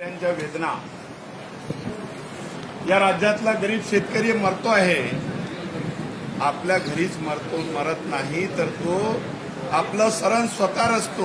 त्यांच्या वेदना या राज्यातला गरीब शेतकरी मरतो आहे. आपल्या घरीच मरत नाही तर तो आपलं शरण स्वतः रचतो,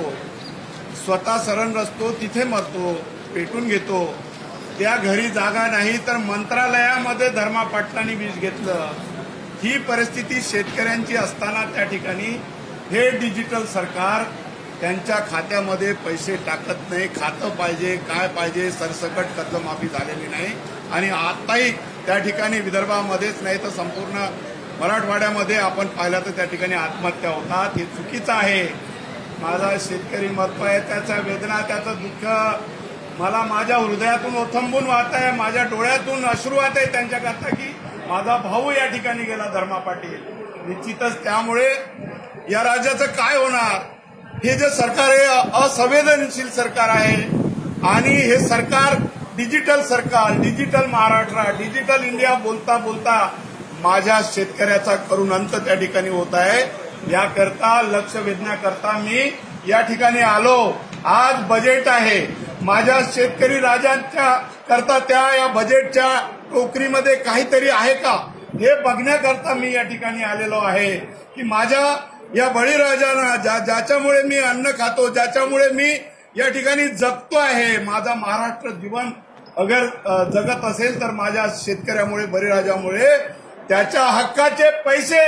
स्वतः शरण रचतो, तिथे मरतो, पेटून घेतो. त्या घरी जागा नाही तर मंत्रालयामध्ये धर्मा पाटलांनी विष घेतलं. ही परिस्थिती शेतकऱ्यांची असताना त्या ठिकाणी हे डिजिटल सरकार त्यांच्या खात्यामध्ये पैसे टाकत नाही. खातं पाहिजे, काय पाहिजे, सरसकट कर्जमाफी झालेली नाही. आणि आताही त्या ठिकाणी विदर्भामध्येच नाही तर संपूर्ण मराठवाड्यामध्ये आपण पाहिलं तर त्या ठिकाणी आत्महत्या होतात. हे चुकीचं आहे. माझा शेतकरी मरतोय, त्याचा वेदना, त्याचं दुःख मला माझ्या हृदयातून ओथंबून वाहत आहे, माझ्या डोळ्यातून अश्रू वाहत आहे त्यांच्याकरता की माझा भाऊ या ठिकाणी गेला धर्मा पाटील. निश्चितच त्यामुळे या राज्याचं काय होणार. हे जे सरकार आहे असंवेदनशील सरकार आहे आणि हे सरकार डिजिटल सरकार, डिजिटल महाराष्ट्र, डिजिटल इंडिया बोलता बोलता माझ्या शेतकऱ्याचा करुण अंत त्या ठिकाणी होत आहे. याकरता लक्ष वेधण्याकरता मी या ठिकाणी आलो. आज बजेट आहे. माझ्या शेतकरी राजांच्या करता त्या या बजेटच्या टोकरीमध्ये काहीतरी आहे का हे बघण्याकरता मी या ठिकाणी आलेलो आहे की माझ्या या बळीराजांना ज्याच्यामुळे मी अन्न खातो, ज्याच्यामुळे मी या ठिकाणी जगतो आहे, माझा महाराष्ट्र जीवन अगर जगत असेल तर माझ्या शेतकऱ्यामुळे, बळीराजामुळे. त्याच्या हक्काचे पैसे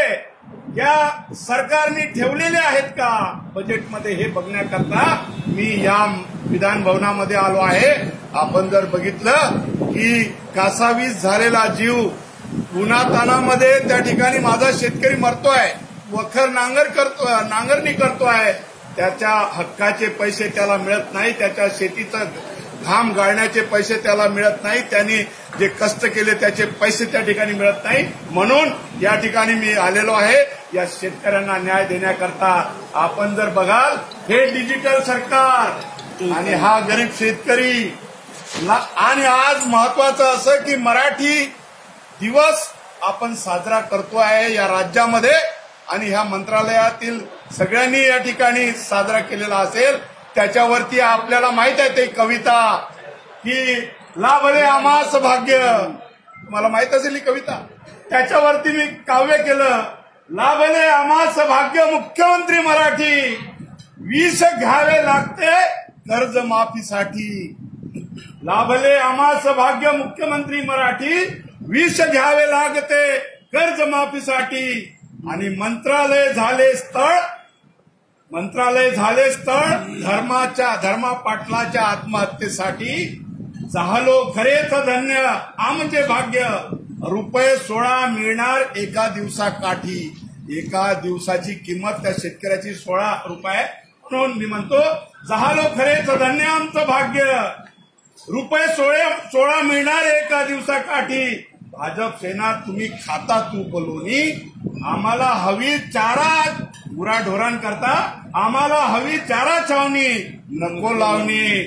या सरकारने ठेवलेले आहेत का बजेटमध्ये हे बघण्याकरता मी या विधान भवनामध्ये आलो आहे. आपण जर बघितलं की कासावीस झालेला जीव उन्हातानामध्ये त्या ठिकाणी माझा शेतकरी मरतोय, वखर नांगरणी करतोय, त्याच्या हक्काचे पैसे त्याला मिळत नाही, त्याच्या शेतीचं घाम गाळण्याचे पैसे त्याला मिळत नाही, त्यांनी जे कष्ट केले त्याचे पैसे त्या ठिकाणी मिळत नाही. म्हणून या ठिकाणी मी आलेलो आहे या शेतकऱ्यांना न्याय देण्याकरता. आपण जर बघाल हे डिजिटल सरकार आणि हा गरीब शेतकरी. आणि आज महत्वाचं असं की मराठी दिवस आपण साजरा करतोय या राज्यामध्ये आणि ह्या मंत्रालयातील सगळ्यांनी या ठिकाणी साजरा केलेला असेल. त्याच्यावरती आपल्याला माहित आहे ते कविता की लाभले आम्हास भाग्य, मला माहित असेल ही कविता. त्याच्यावरती मी काव्य केलं. लाभले आम्हास भाग्य मुख्यमंत्री मराठी, विष घ्यावे लागते कर्जमाफीसाठी. लाभले आम्हास भाग्य मुख्यमंत्री मराठी, विष घ्यावे लागते कर्जमाफीसाठी. आणि मंत्रालय झाले स्थळ धर्मा पाटलाच्या आत्महत्येसाठी. झालो खरेच धन्य आमचे भाग्य, ₹16 मिळणार एका दिवसाकाठी. एका दिवसाची किंमत त्या शेतकऱ्याची ₹16. म्हणून मी म्हणतो झालो खरेच धन्य आमचं भाग्य, ₹16 मिळणार एका दिवसाकाठी. भाजप सेना तुम्ही खाता तूप लोणी, आम्हाला हवी चारा गुराढोरांकरता, आम्हाला हवी चारा छावणी नको लावणी.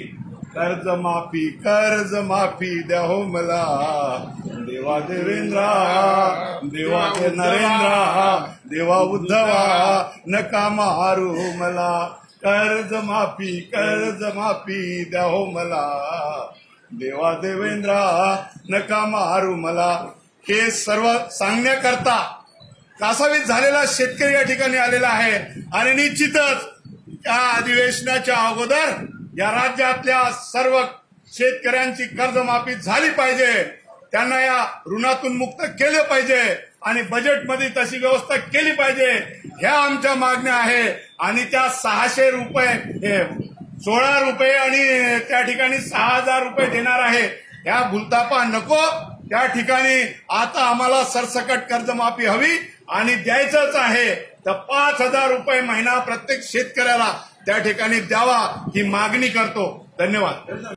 कर्जमाफी द्या हो मला, देवा देवेंद्रा, देवा नरेंद्रा, देवा उद्धवा, नका मारू मला. कर्जमाफी द्या हो मला, देवा देवेंद्रा, नका मारू मला. हे सर्व सांगण्याकरता कासावीस झालेला शेतकरी या ठिकाणी आलेला आहे. आणि निश्चितच या अधिवेशनाच्या अगोदर या राज्यातल्या सर्व शेतकऱ्यांची कर्जमाफी झाली पाहिजे, त्यांना या ऋणातून मुक्त केले पाहिजे आणि बजेटमध्ये तशी व्यवस्था केली पाहिजे. ह्या आमच्या मागण्या आहे. आणि त्या ₹600 ₹16 आणि त्या ठिकाणी ₹6000 देणार आहे. ह्या भूलतापा नको. त्या ठिकाणी आता आम्हाला सरसकट कर्जमाफी हवी आणि द्यायचंच आहे. तर ₹5000 महिना प्रत्येक शेतकऱ्याला त्या ठिकाणी द्यावा ही मागणी करतो. धन्यवाद.